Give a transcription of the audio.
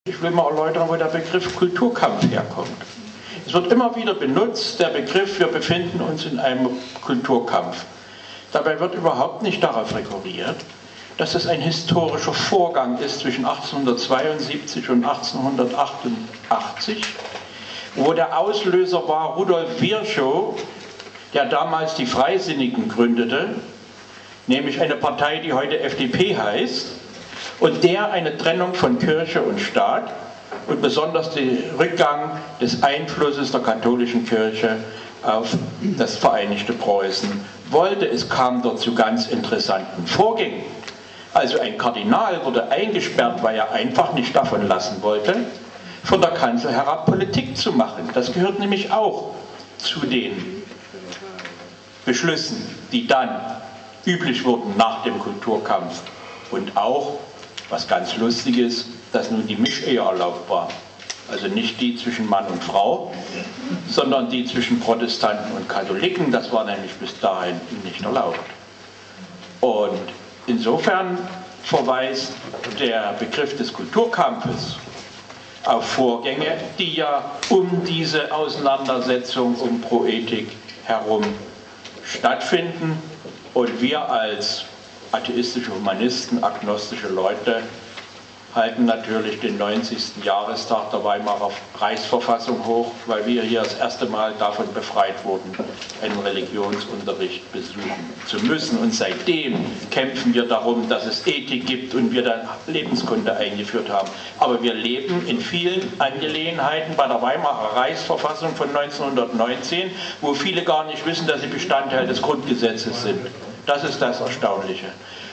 Ich will mal erläutern, wo der Begriff Kulturkampf herkommt. Es wird immer wieder benutzt, der Begriff, wir befinden uns in einem Kulturkampf. Dabei wird überhaupt nicht darauf rekurriert, dass es ein historischer Vorgang ist zwischen 1872 und 1888, wo der Auslöser war Rudolf Virchow, der damals die Freisinnigen gründete, nämlich eine Partei, die heute FDP heißt, und der eine Trennung von Kirche und Staat und besonders den Rückgang des Einflusses der katholischen Kirche auf das Vereinigte Preußen wollte. Es kam dort zu ganz interessanten Vorgängen. Also ein Kardinal wurde eingesperrt, weil er einfach nicht davon lassen wollte, von der Kanzel herab Politik zu machen. Das gehört nämlich auch zu den Beschlüssen, die dann üblich wurden nach dem Kulturkampf. Und auch, was ganz lustig ist, dass nun die Mischehe erlaubt war. Also nicht die zwischen Mann und Frau, sondern die zwischen Protestanten und Katholiken. Das war nämlich bis dahin nicht erlaubt. Und insofern verweist der Begriff des Kulturkampfes auf Vorgänge, die ja um diese Auseinandersetzung um Proethik herum stattfinden. Und wir als atheistische Humanisten, agnostische Leute, halten natürlich den 90. Jahrestag der Weimarer Reichsverfassung hoch, weil wir hier das erste Mal davon befreit wurden, einen Religionsunterricht besuchen zu müssen. Und seitdem kämpfen wir darum, dass es Ethik gibt und wir dann Lebenskunde eingeführt haben. Aber wir leben in vielen Angelegenheiten bei der Weimarer Reichsverfassung von 1919, wo viele gar nicht wissen, dass sie Bestandteil des Grundgesetzes sind. Das ist das Erstaunliche.